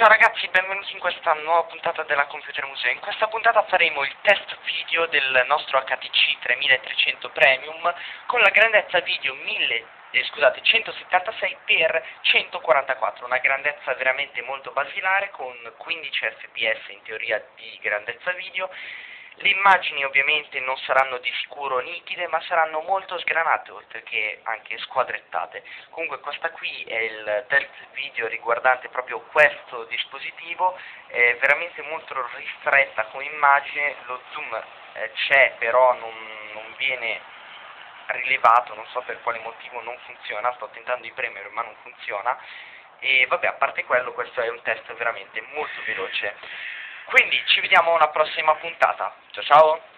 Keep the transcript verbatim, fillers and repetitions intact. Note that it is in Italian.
Ciao ragazzi, benvenuti in questa nuova puntata della Computer Museo. In questa puntata faremo il test video del nostro H T C tremilatrecento Premium con la grandezza video mille, eh, scusate, centosettantasei per centoquarantaquattro, una grandezza veramente molto basilare con quindici F P S in teoria di grandezza video. Le immagini ovviamente non saranno di sicuro nitide, ma saranno molto sgranate, oltre che anche squadrettate. Comunque questa qui è il test video riguardante proprio questo dispositivo, è veramente molto ristretta come immagine, lo zoom eh, c'è però non, non viene rilevato, non so per quale motivo non funziona, sto tentando di premere ma non funziona. E vabbè, a parte quello, questo è un test veramente molto veloce. Quindi ci vediamo alla prossima puntata. Ciao ciao!